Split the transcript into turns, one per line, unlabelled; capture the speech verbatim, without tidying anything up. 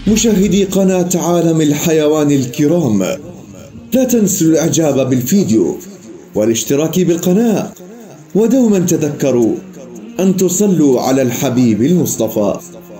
مشاهدي قناة عالم الحيوان الكرام، لا تنسوا الإعجاب بالفيديو والاشتراك بالقناة، ودوما تذكروا أن تصلوا على الحبيب المصطفى.